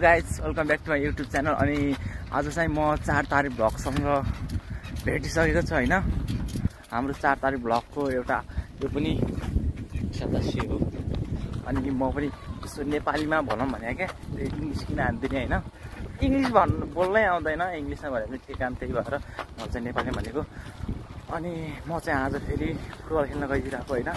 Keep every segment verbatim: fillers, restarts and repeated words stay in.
Guys, welcome back to my YouTube channel. अनि आज चाहिँ म चार तारिक भ्लगसँग भेटिसकेको छु होइन। हाम्रो चार तारिक भ्लगको एउटा यो पनि सदस्य हो। अनि म पनि यसो नेपालीमा भनौँ भने क्या, त्यो इङ्ग्लिस किन हान्दिनँ होइन। इङ्ग्लिस भन्नु बोल्नै आउँदैन, इङ्ग्लिसमा भने पनि के काम, त्यही भएर म चाहिँ नेपाली भनेको। अनि म चाहिँ आज फेरि फुटबल खेल्न गइरहेको होइन।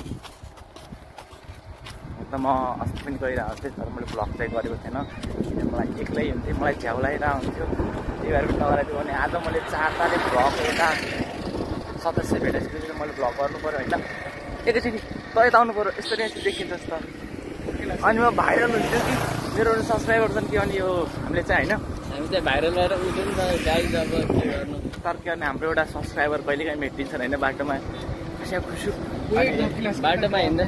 त म अस्ति पनि गइरहेको थिएँ, तर मैले भ्लग चाहिँ गरेको थिएन किन मलाई एक्लै हुन्थेँ, मलाई झ्याउलाइरहेको हुन्थ्यो, त्यही भएर पनि नगराइदियो। भने आज मैले चार तारिक भ्लग एउटा सदस्य भेटेपछि मैले भ्लग गर्नु पऱ्यो होइन। एकैचोटि तै त आउनु पऱ्यो, यस्तो नै देखिन्छ जस्तो। अनि म भाइरल हुन्थ्यो कि मेरो सब्सक्राइबर छन् कि, अनि यो हामीले चाहिँ होइन हामी चाहिँ भाइरल भएर उठ्यो नि त गाइज। अब के गर्नु, तर के गर्ने, हाम्रो एउटा सब्सक्राइबर कहिलेकाहीँ भेटिन्छन् होइन बाटोमा, खुसी खुसी बाटोमा हिँड्दा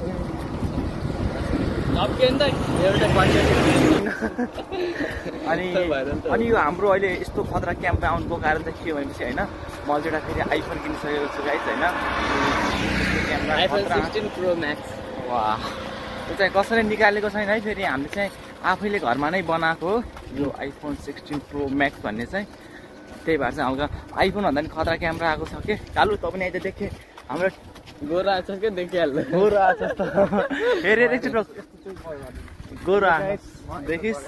अनि अनि यो हाम्रो अहिले यस्तो खतरा क्याम्पमा आउनुको कारण चाहिँ के भनेपछि होइन, मैले एउटा फेरि आइफोन किनिसकेको छु गाइज होइन। IPhone sixteen pro max. वाह, त्यो चाहिँ कसैले निकालेको छैन है, फेरि हामीले चाहिँ आफैले घरमा नै बनाएको यो आइफोन सिक्सटिन प्रो म्याक्स भन्ने चाहिँ। त्यही भएर चाहिँ हल्का आइफोन भन्दा पनि खतरा क्यामेरा आएको छ के। कालु त पनि आइज देखेँ, हाम्रो गोरा छ क्या, देखिहाल्नु गोरा छ त हेरेर एकचोटि गोरा देखिस्।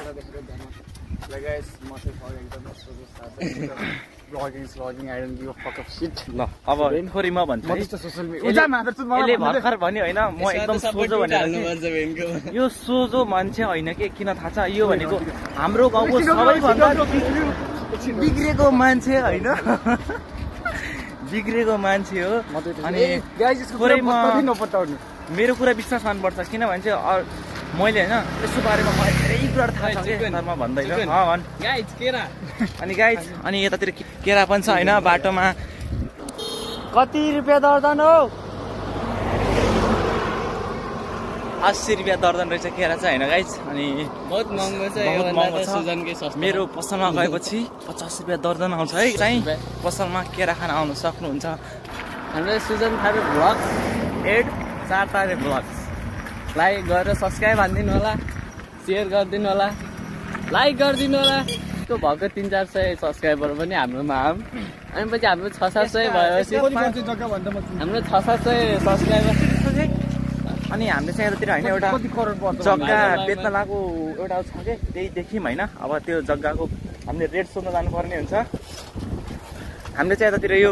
ल अब थोरै म भन्छु, यसले भर्खर भन्यो होइन, म एकदम सोझो भनेर। यो सोझो मान्छे होइन कि, किन थाहा छ, यो भनेको हाम्रो गाउँको सबैभन्दा बिग्रेको मान्छे होइन, बिग्रेको मान्छे हो। अनि थोरै म मेरो कुरा विश्वास मान्नुपर्छ, किनभने चाहिँ मैले होइन यसको बारेमा मलाई धेरै कुराहरू थाहा छ कि, तर म भन्दैछु। अनि गाइज, अनि यतातिर केरा पनि छ होइन बाटोमा। कति रुपियाँ दर्जन हो? अस्सी रुपियाँ दर्जन रहेछ केरा चाहिँ होइन गाइज। अनि बहुत महँगो छ, बहुत महँगो छ। मेरो पसलमा गएपछि पचास रुपियाँ दर्जन आउँछ है। चाहिँ पसलमा केरा खान आउनु सक्नुहुन्छ। हाम्रो सुजन थारू भ्लग एड चार तारिक भ्लग लाइक गरेर सब्सक्राइब हानिदिनु होला, सेयर गरिदिनु होला, लाइक गरिदिनु होला। त्यो भएको तिन चार सय सब्सक्राइबर पनि हाम्रोमा आऊँ। अनि पछि हाम्रो छ सात सय भएपछि हाम्रो छ सात सय सब्सक्राइबर। अनि हामीले चाहिँ यतातिर होइन एउटा जग्गा बेच्न लागेको एउटा छ कि, त्यही देख्यौँ होइन। अब त्यो जग्गाको हामीले रेट सोध्न जानुपर्ने हुन्छ। हामीले चाहिँ यतातिर यो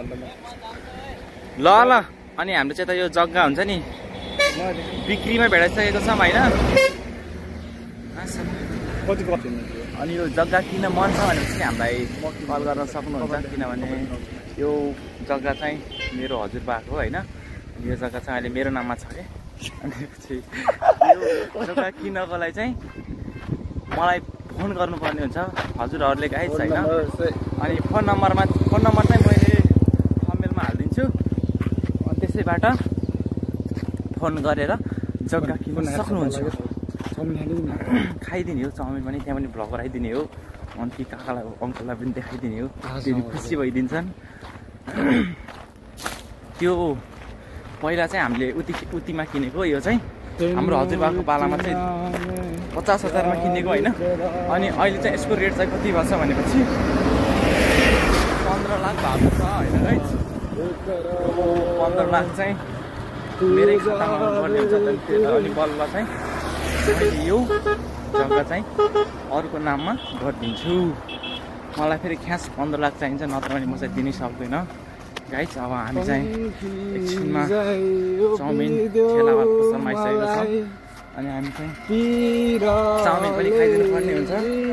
ल ल अनि हाम्रो चाहिँ त यो जग्गा हुन्छ नि बिक्रीमा भेटाइसकेको छौँ होइन। अनि यो जग्गा किन मन छ भनेपछि हामीलाई कल गर्न सक्नुहुन्छ, किनभने यो जग्गा चाहिँ मेरो हजुरबाको होइन। यो जग्गा चाहिँ अहिले मेरो नाममा छ कि। अनि पछि यो जग्गा किन्नको लागि चाहिँ मलाई फोन गर्नुपर्ने हुन्छ हजुरहरूले गाइज होइन। अनि फोन नम्बरमा फोन नम्बर चाहिँ मैले थम्बनेलमा हालिदिन्छु, अनि त्यसैबाट फोन गरेर जग्गा किन्न सक्नुहुन्छ। खाइदिने हो चाउमिन पनि, त्यहाँ पनि भ्लग गराइदिने हो, अनि ती काकालाई अङ्कललाई पनि देखाइदिने हो, फेरि खुसी भइदिन्छन्। त्यो पहिला चाहिँ हामीले उति उतिमा किनेको, यो चाहिँ हाम्रो हजुरबाको पालामा चाहिँ पचास हजारमा किनेको होइन। अनि अहिले चाहिँ यसको रेट चाहिँ कति भएछ भनेपछि पन्ध्र लाख भएको छ होइन गाइज। पन्ध्र लाख चाहिँ मेरै खातामा आउनुपर्ने हुन्छ। अनि बल्ल चाहिँ यो जग्गा चाहिँ अरूको नाममा गरिदिन्छु। मलाई फेरि ख्यास पन्ध्र लाख चाहिन्छ, नत्र भने म चाहिँ दिनै सक्दैन गाइज। अब हामी चाहिँ एकछिनमा चाउमिन ठेलावाला पसलमा आइसकेको छ। अनि हामी चाहिँ चाउमिन पनि खाइदिनु पर्ने हुन्छ।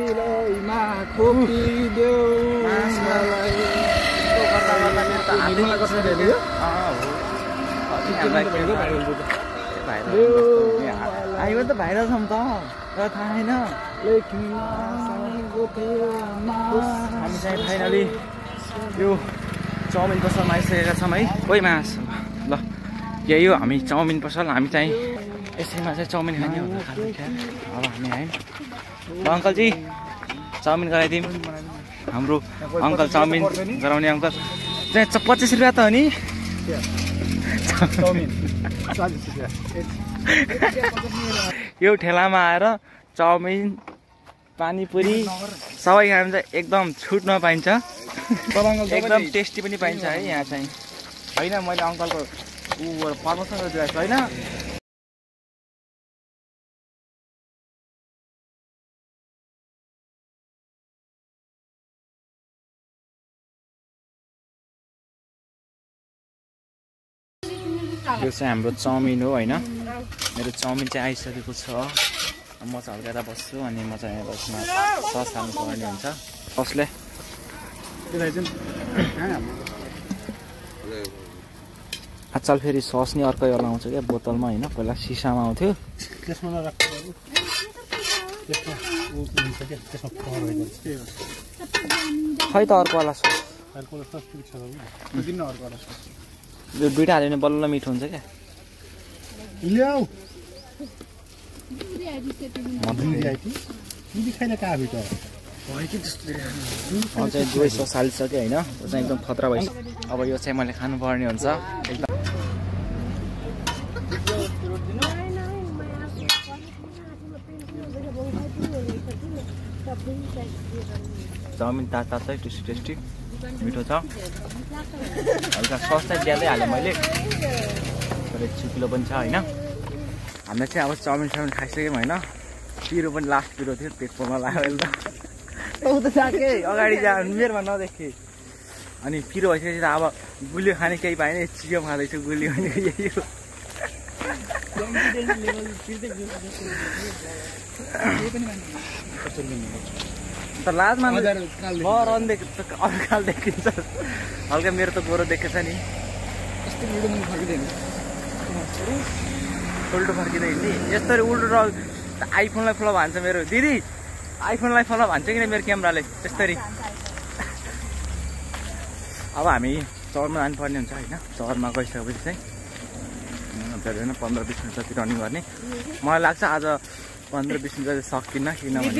आइयो त भाइरल छौँ त, तर थाहा छैन। हामी चाहिँ फाइनली यो चाउमिन पसलमा आइसकेका छौँ है। कोही मास ल यही हो हामी चाउमिन पसल। हामी चाहिँ यसैमा चाहिँ चाउमिन खाने हो। अब हामी आयौँ। ल अङ्कलजी चाउमिन गराइदिउँ। हाम्रो अङ्कल चाउमिन गराउने अङ्कल चाहिँ पच्चिस रुपियाँ त हो नि। यो ठेलामा आएर चाउमिन पानीपुरी सबै खानु चाहिँ एकदम छुट नपाइन्छ, एकदम टेस्टी पनि पाइन्छ है यहाँ चाहिँ। होइन मैले अङ्कलको ऊ प्रमोसन गरिदिएको छु होइन। यो चाहिँ हाम्रो चाउमिन हो होइन। मेरो चाउमिन चाहिँ आइसकेको छ। म चाहिँ हल्का यता बस्छु अनि म चाहिँ यसमा सस हाल्नु पर्ने हुन्छ। ससले आजकल फेरि सस नि अर्कै वाला आउँछ क्या बोतलमा होइन। पहिला सिसामा आउँथ्यो। खै त अर्को वाला सस यो दुइटा हाल्यो भने बल्ल मिठो हुन्छ क्या। चाहिँ दुवै सस हालिसक्यो होइन। यो चाहिँ एकदम खतरा भइसक्यो। अब यो चाहिँ मैले खानुपर्ने हुन्छ एकदम। चाउमिन तात तातै टेस्टी टेस्टी मिठो छ। हल्का सस चाहिँ ज्यादै हालेँ मैले, तर एक किलो पनि छ होइन। हामीले चाहिँ अब चाउमिन साउमिन खाइसक्यौँ होइन। पिरो पनि लास्ट पिरो थियो, पेट पोल्न लाग्यो त त साके अगाडि जा मेरोमा नदेखेँ। अनि पिरो भइसकेपछि त अब गुलियो खाने केही पाएन, चियो खाँदैछु गुलियो भनेको यही हो। त लाज मान्नु रन देख अरू काल देखिन्छ। हल्का मेरो त गोरो देखेछ नि। उल्टो फर्किँदै हिँड्ने यस्तरी उल्टो र आइफोनलाई फलो भन्छ मेरो दिदी। आइफोनलाई फलो भन्छ किन मेरो क्यामेराले त्यस्तरी। अब हामी चौरमा जानुपर्ने हुन्छ होइन। चौरमा गइसकेपछि चाहिँ धेरै होइन पन्ध्र बिस मिनट जति रनिङ गर्ने। मलाई लाग्छ आज पन्ध्र बिस मिनट जति सक्दिनँ किनभने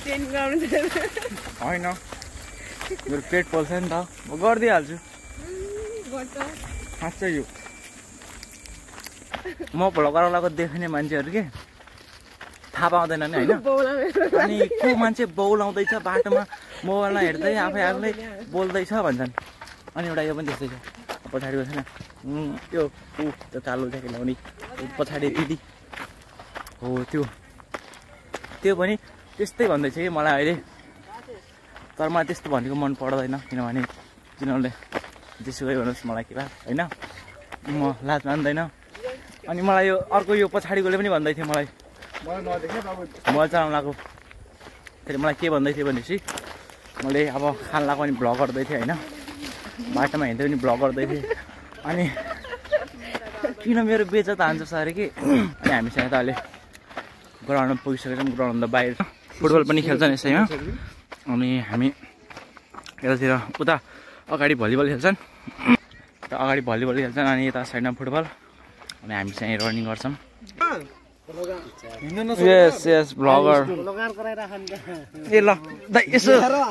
होइन मेरो पेट पोल्छ नि त। म गरिदिइहाल्छु साँच्चै। यो म भ्लगरवालाको देख्ने मान्छेहरू के थाहा पाउँदैन नि होइन। अनि को मान्छे बौलाउँदैछ बाटोमा मोबाइलमा हेर्दै आफै आफूलाई बोल्दैछ भन्छन्। अनि एउटा यो पनि त्यस्तै छ पछाडिको छैन त्यो ऊ त्यो कालो ज्याकेट लाउने पछाडि दिदी हो त्यो त्यो पनि त्यस्तै भन्दैछ कि मलाई अहिले। तर मलाई त्यस्तो भनेको मन पर्दैन किनभने तिनीहरूले जेसुकै भन्नुहोस् मलाई के भए होइन। म लाज मान्दैन। अनि मलाई यो अर्को यो पछाडिकोले पनि भन्दै थियो मलाई मोबाइल चलाउनु लाग्यो। फेरि मलाई के भन्दै थियो भनेपछि मैले अब खान लाग्यो भने भ्लग गर्दै थिएँ होइन। बाटोमा हिँड्दै पनि भ्लग गर्दै थिएँ। अनि किन मेरो बेइज्जत हान्छ अरे कि। अनि हामी चाहिँ त अहिले ग्राउन्डमा पुगिसकेको छौँ। ग्राउन्डभन्दा बाहिर फुटबल पनि खेल्छन् यसैमा। अनि हामी यतातिर उता अगाडि भलिबल खेल्छन्, यता अगाडि भलिबल खेल्छन् अनि यता साइडमा फुटबल। अनि हामी चाहिँ रनिङ गर्छौँ। यस यस भ्लगर ए ल दाइ यसो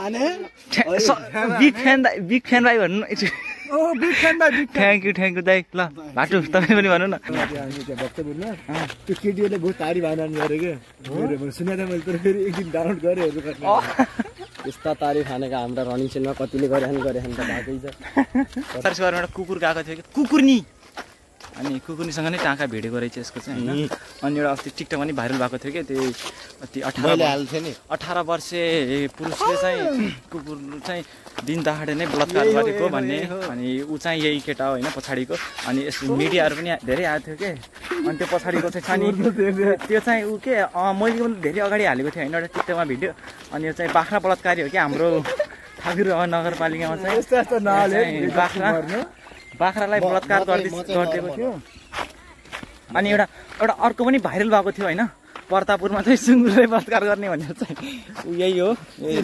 बिग फ्यान दाइ बिग फ्यान भाइ भन्नु। थ्याङ्क यू थ्याङ्क यू दाइ। ल भाटु तपाईँ पनि भन्नु न। त्यो केटीहरूले बहुत तारी भान गरे क्या सुने मैले तर फेरि एक दिन डाउनलोड गरेँ। यस्ता तारी खानेका हाम्रा रनिङ सेलमा कतिले गरेछन् गरेछन् त भएकै छ। सरसरमा एउटा कुकुर गएको थियो कि कुकुरनी। अनि कुकुरनीसँग नै टाँका भिडेको रहेछ यसको चाहिँ होइन। अनि एउटा अस्ति टिकटक पनि भाइरल भएको थियो क्या त्यो अति अठार अठार वर्षे पुरुषले चाहिँ कुकुर चाहिँ दिन दहाडे नै बलात्कार गरेको भन्ने। अनि ऊ चाहिँ यही केटा होइन पछाडिको। अनि यस मिडियाहरू पनि धेरै आएको थियो कि। अनि त्यो पछाडिको चाहिँ छ नि त्यो चाहिँ ऊ के मैले पनि धेरै अगाडि हालेको थिएँ होइन एउटा टिकटकमा भिडियो। अनि यो चाहिँ बाख्रा बलात्कारी हो क्या हाम्रो ठाकुर नगरपालिकामा चाहिँ बाख्रा बाख्रालाई बलात्कार गरिदिएको थियो। अनि एउटा एउटा अर्को पनि भाइरल भएको थियो होइन। पर्तापुरमा चाहिँ सुँगुरलाई बलात्कार गर्ने भनेर चाहिँ यही हो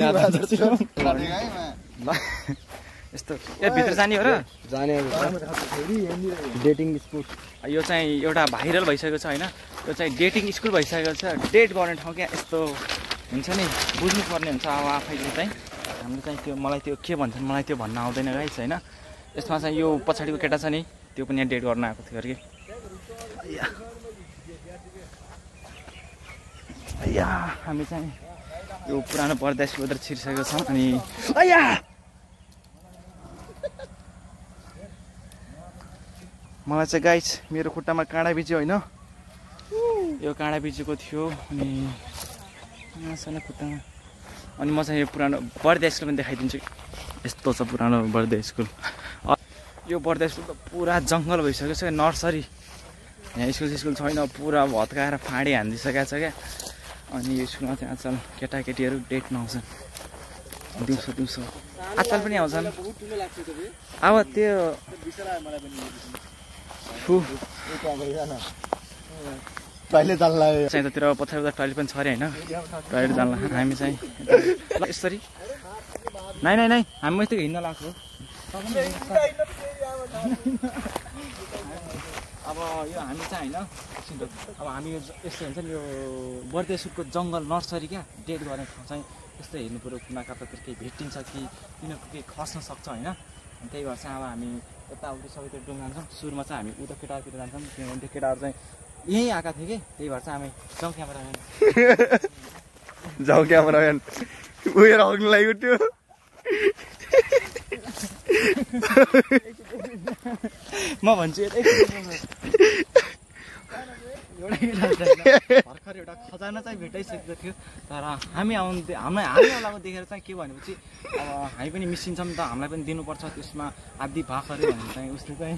यस्तो। ए भित्र जाने हो र जाने डेटिङ स्कुल। यो चाहिँ एउटा भाइरल भइसकेको छ होइन। यो चाहिँ डेटिङ स्कुल भइसकेको छ। डेट गर्ने ठाउँ क्या यस्तो हुन्छ नि बुझ्नुपर्ने हुन्छ अब आफैले चाहिँ। हाम्रो चाहिँ त्यो मलाई त्यो के भन्छन् मलाई त्यो भन्न आउँदैन गाइस होइन। यसमा चाहिँ यो पछाडिको केटा छ नि त्यो पनि यहाँ डेट गर्न आएको थियो अरे कि। या हामी चाहिँ यो पुरानो परदेशको उधर छिरिसकेको छौँ अनि अया मलाई चाहिँ गाइस मेरो खुट्टामा काँडा बिज्यो होइन यो काँडा बिजेको थियो अनि सानो खुट्टामा अनि म चाहिँ यो पुरानो बर्दे स्कुल पनि देखाइदिन्छु यस्तो छ पुरानो बर्दे स्कुल यो बर्दे स्कुल त पुरा जङ्गल भइसकेको छ नर्सरी यहाँ स्कुल स्कुल छैन पुरा भत्काएर फाँडी हानिदिइसकेको छ क्या अनि यो स्कुलमा चाहिँ आजकल केटाकेटीहरू डेट नआउँछन् दिउँसो दिउँसो आजकल पनि आउँछन् अब त्यो टोइलेट जान्ला चाहिँ त्यतिर पछाडि उता टोइलेट पनि छ अरे होइन टोइलेट जान्ला हामी चाहिँ यसरी नाइ नाइ नाइ हामी यस्तो हिँड्न लाग्छौँ अब यो हामी चाहिँ होइन अब हामी यस्तो हुन्छ नि यो बर्दे स्कुलको जङ्गल नर्सरी क्या डेट गर्ने ठाउँ चाहिँ यस्तो हेर्नु पऱ्यो कुना कतातिर केही भेटिन्छ कि तिनीहरूको केही खस्न सक्छ होइन त्यही भएर चाहिँ अब हामी यताउति सबैतिर डुङ जान्छौँ सुरुमा चाहिँ हामी उता केटाहरूतिर जान्छौँ किनभने त्यो केटाहरू चाहिँ यहीँ आएका थिए कि त्यही भएर चाहिँ हामी जाउँ क्यामेराम्यान जाउँ क्यामेराम्यान उयो राख्नुलाई उठ्यो म भन्छु भर्खर एउटा खजाना चाहिँ भेटाइसकेको थियो तर हामी आउनु हामीलाई हामीलाई देखेर चाहिँ के भनेपछि अब हामी पनि मिसिन्छौँ नि त हामीलाई पनि दिनुपर्छ त्यसमा आदि भागहरू भने चाहिँ उसले चाहिँ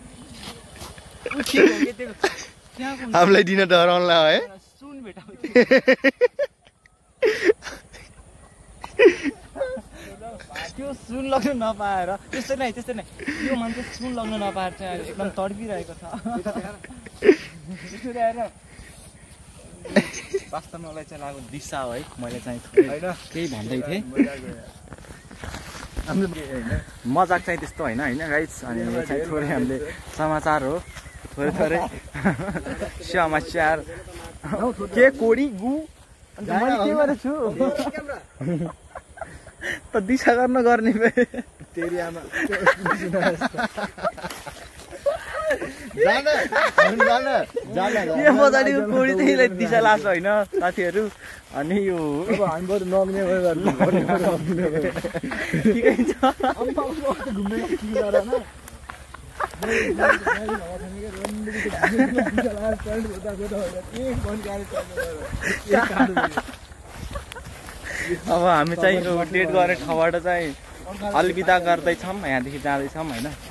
हामीलाई दिन डराउला है सुन भेटा त्यो सुन लग्नु नपाएर त्यस्तै नै त्यस्तै नै यो मान्छे सुन लग्नु नपाएर चाहिँ एकदम तडपिरहेको छ वास्तवमा मलाई चाहिँ लाग्यो दिशा हो है मैले चाहिँ केही भन्दै थिएँ मजाक चाहिँ त्यस्तो होइन होइन गाइस अनि चाहिँ थोरै हामीले समाचार हो थोरै थोरै समाचार के कोडी गु अन्त मैले के गरेछु त दिशा गर्न गर्ने तेरी आमा यो पछाडिको कोडी चाहिँ दिशा लाग्छ होइन साथीहरू अनि यो हामी बरु नग्ने ठिकै छ अब हामी चाहिँ यो डेट गर्ने ठाउँबाट चाहिँ अलविदा गर्दैछौँ यहाँदेखि जाँदैछौँ होइन